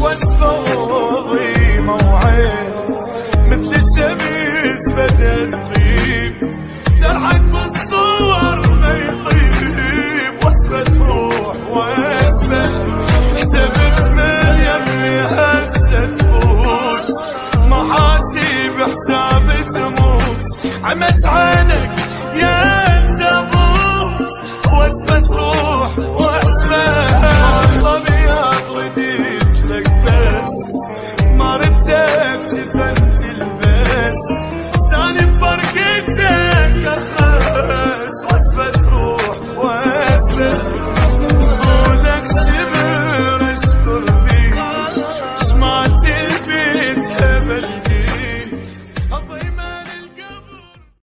وصفة وظيمة وعين مثل الشمس بجذب جرحك بالصور ما يطيب وصفة روح وصفة حسبت من يمي هسه تفوت محاسيب حساب تموت عمت عينك يا تموت وصفة روح وصفة طبيعة رديت لك بس ما ردتك شفن تلبس ثاني بفرقتك اخرس وصفة